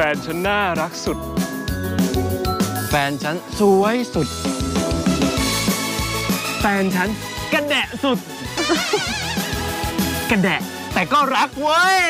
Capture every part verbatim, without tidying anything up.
นฉันน่ารักสุดแฟนฉันสวยสุดแฟนฉันกระแดะสุดกระแดะแต่ก็รักเว้ย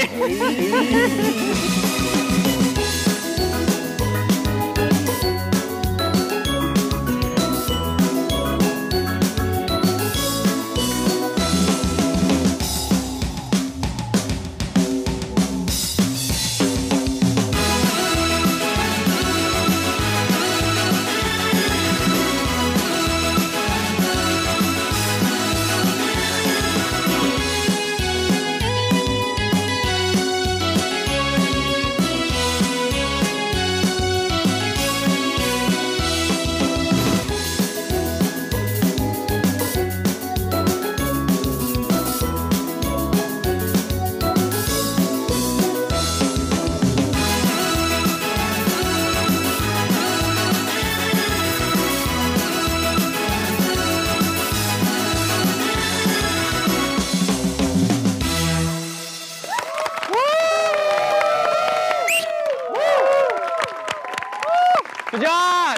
สุดยอด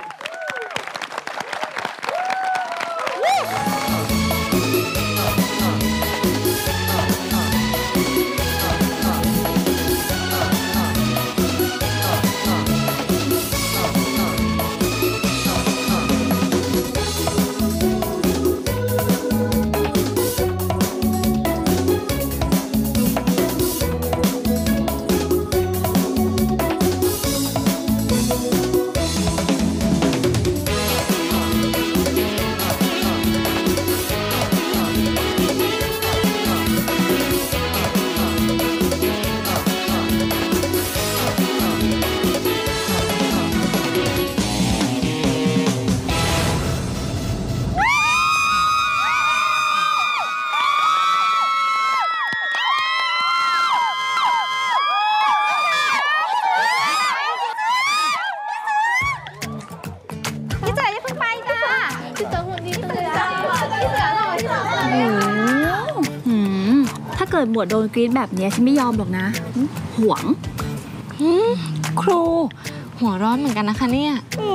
ถ้าเกิดหมวดโดนกรี๊ดแบบนี้ฉันไม่ยอมหรอกนะหวงครูหัวร้อนเหมือนกันนะคะเนี่ย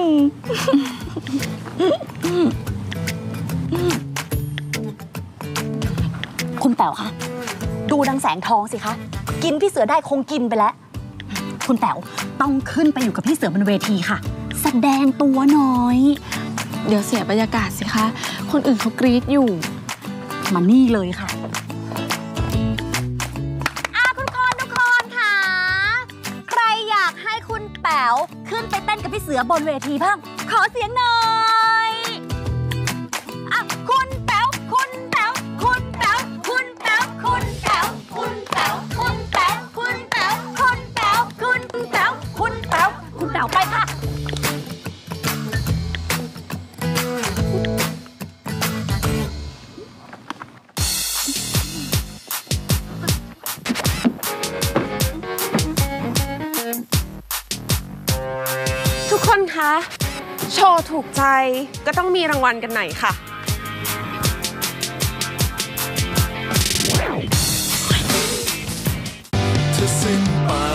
คุณแป๋วคะดูดังแสงทองสิคะกินพี่เสือได้คงกินไปแล้วคุณแป๋วต้องขึ้นไปอยู่กับพี่เสือบนเวทีค่ะแสดงตัวหน่อยเดี๋ยวเสียบรรยากาศสิคะคนอื่นเขากรี๊ดอยู่มานี่เลยค่ะทุกคนทุกคนค่ะใครอยากให้คุณแป๋วขึ้นไปเต้นกับพี่เสือบนเวทีบ้างขอเสียงหน่อยอ่ะคุณแป๋วคุณแป๋วคุณแป๋วคุณแป๋วคุณแป๋วคุณแป๋วคุณแป๋วคุณแป๋วคุณแป๋วคุณแป๋วคุณแป๋วคุณแป๋วไปค่ะทุกคนคะโชว์ถูกใจก็ต้องมีรางวัลกันหน่อยค่ะถ้าสิ้นไป